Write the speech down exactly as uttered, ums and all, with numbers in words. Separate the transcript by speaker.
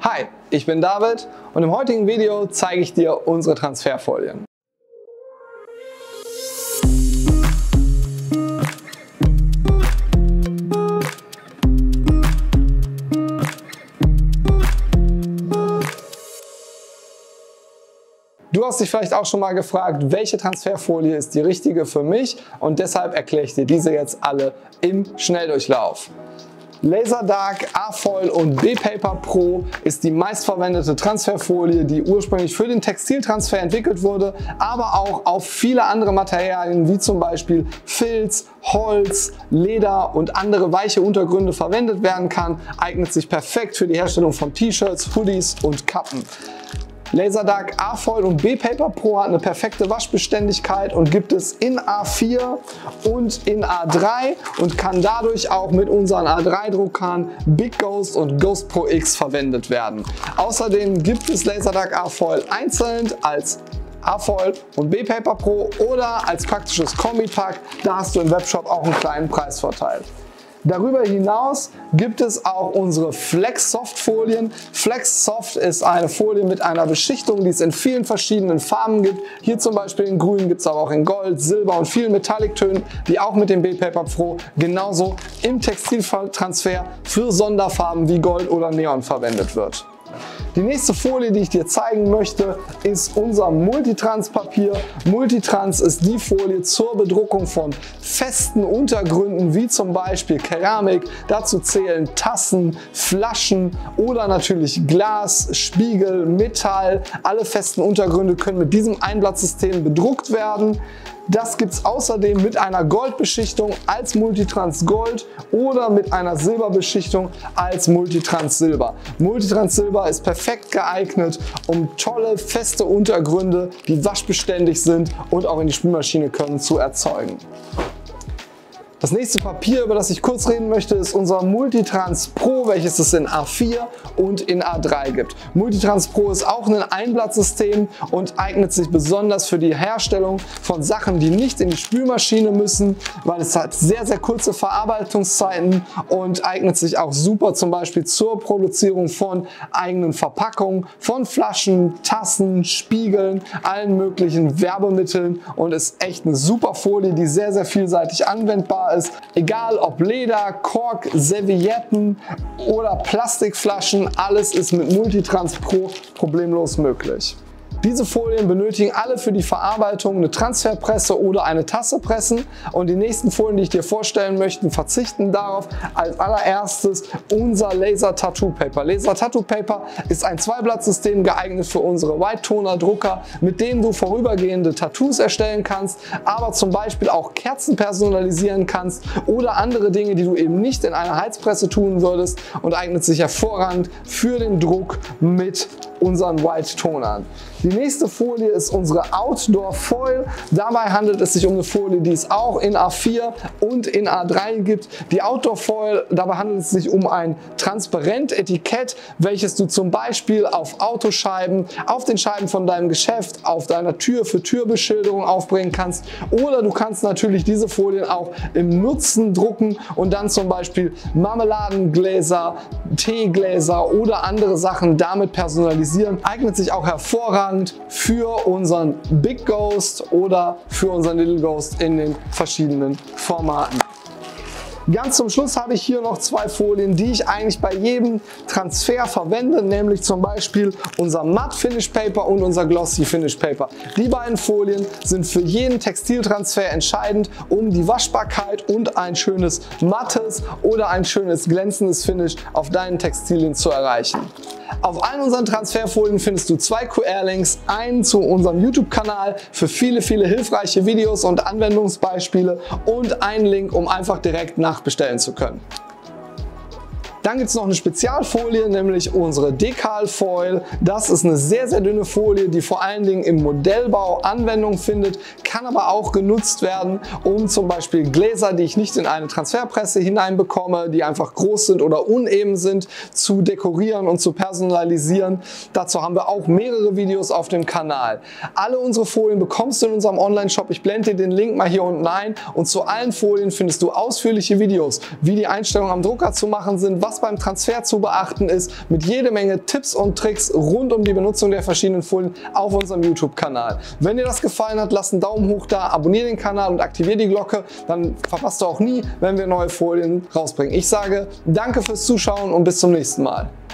Speaker 1: Hi, ich bin David und im heutigen Video zeige ich dir unsere Transferfolien. Du hast dich vielleicht auch schon mal gefragt, welche Transferfolie ist die richtige für mich, und deshalb erkläre ich dir diese jetzt alle im Schnelldurchlauf. Laserdark, A-Foil und B-Paper Pro ist die meistverwendete Transferfolie, die ursprünglich für den Textiltransfer entwickelt wurde, aber auch auf viele andere Materialien wie zum Beispiel Filz, Holz, Leder und andere weiche Untergründe verwendet werden kann, eignet sich perfekt für die Herstellung von T-Shirts, Hoodies und Kappen. Laserdark, A-Foil und B-Paper Pro hat eine perfekte Waschbeständigkeit und gibt es in A vier und in A drei und kann dadurch auch mit unseren A drei Druckern Big Ghost und Ghost Pro X verwendet werden. Außerdem gibt es Laserdark A-Foil einzeln als A-Foil und B-Paper Pro oder als praktisches Kombipack. Da hast du im Webshop auch einen kleinen Preisvorteil. Darüber hinaus gibt es auch unsere Flex Soft Folien. Flex Soft ist eine Folie mit einer Beschichtung, die es in vielen verschiedenen Farben gibt. Hier zum Beispiel in Grün, gibt es aber auch in Gold, Silber und vielen Metallic-Tönen, die auch mit dem B-Paper Pro genauso im Textiltransfer für Sonderfarben wie Gold oder Neon verwendet wird. Die nächste Folie, die ich dir zeigen möchte, ist unser Multitrans Papier. Multitrans ist die Folie zur Bedruckung von festen Untergründen wie zum Beispiel Keramik. Dazu zählen Tassen, Flaschen oder natürlich Glas, Spiegel, Metall. Alle festen Untergründe können mit diesem Einblattsystem bedruckt werden. Das gibt es außerdem mit einer Goldbeschichtung als Multitrans Gold oder mit einer Silberbeschichtung als Multitrans Silber. Multitrans Silber ist perfekt geeignet, um tolle, feste Untergründe, die waschbeständig sind und auch in die Spülmaschine können, zu erzeugen. Das nächste Papier, über das ich kurz reden möchte, ist unser Multitrans Pro, welches es in A vier und in A drei gibt. Multitrans Pro ist auch ein Einblattsystem und eignet sich besonders für die Herstellung von Sachen, die nicht in die Spülmaschine müssen, weil es hat sehr, sehr kurze Verarbeitungszeiten und eignet sich auch super zum Beispiel zur Produzierung von eigenen Verpackungen, von Flaschen, Tassen, Spiegeln, allen möglichen Werbemitteln, und ist echt eine super Folie, die sehr, sehr vielseitig anwendbar ist. Ist. Egal ob Leder, Kork, Servietten oder Plastikflaschen, alles ist mit Multitrans Pro problemlos möglich. Diese Folien benötigen alle für die Verarbeitung eine Transferpresse oder eine Tasse pressen, und die nächsten Folien, die ich dir vorstellen möchte, verzichten darauf. Als allererstes unser Laser Tattoo Paper. Laser Tattoo Paper ist ein Zweiblattsystem, geeignet für unsere White Toner Drucker, mit denen du vorübergehende Tattoos erstellen kannst, aber zum Beispiel auch Kerzen personalisieren kannst oder andere Dinge, die du eben nicht in einer Heizpresse tun würdest, und eignet sich hervorragend für den Druck mit unseren White Tonern. Die nächste Folie ist unsere Outdoor Foil. Dabei handelt es sich um eine Folie, die es auch in A vier und in A drei gibt. Die Outdoor Foil, dabei handelt es sich um ein transparent Etikett, welches du zum Beispiel auf Autoscheiben, auf den Scheiben von deinem Geschäft, auf deiner Tür für Türbeschilderung aufbringen kannst. Oder du kannst natürlich diese Folien auch im Nutzen drucken und dann zum Beispiel Marmeladengläser, Teegläser oder andere Sachen damit personalisieren. Eignet sich auch hervorragend für unseren Big Ghost oder für unseren Little Ghost in den verschiedenen Formaten. Ganz zum Schluss habe ich hier noch zwei Folien, die ich eigentlich bei jedem Transfer verwende, nämlich zum Beispiel unser Matte Finish Paper und unser Glossy Finish Paper. Die beiden Folien sind für jeden Textiltransfer entscheidend, um die Waschbarkeit und ein schönes mattes oder ein schönes glänzendes Finish auf deinen Textilien zu erreichen. Auf allen unseren Transferfolien findest du zwei Q R-Links, einen zu unserem YouTube-Kanal für viele, viele hilfreiche Videos und Anwendungsbeispiele und einen Link, um einfach direkt nachbestellen zu können. Dann gibt es noch eine Spezialfolie, nämlich unsere Decal Foil. Das ist eine sehr, sehr dünne Folie, die vor allen Dingen im Modellbau Anwendung findet, kann aber auch genutzt werden, um zum Beispiel Gläser, die ich nicht in eine Transferpresse hineinbekomme, die einfach groß sind oder uneben sind, zu dekorieren und zu personalisieren. Dazu haben wir auch mehrere Videos auf dem Kanal. Alle unsere Folien bekommst du in unserem Online-Shop. Ich blende dir den Link mal hier unten ein, und zu allen Folien findest du ausführliche Videos, wie die Einstellungen am Drucker zu machen sind, was was beim Transfer zu beachten ist, mit jede Menge Tipps und Tricks rund um die Benutzung der verschiedenen Folien auf unserem YouTube-Kanal. Wenn dir das gefallen hat, lass einen Daumen hoch da, abonniere den Kanal und aktiviere die Glocke, dann verpasst du auch nie, wenn wir neue Folien rausbringen. Ich sage danke fürs Zuschauen und bis zum nächsten Mal.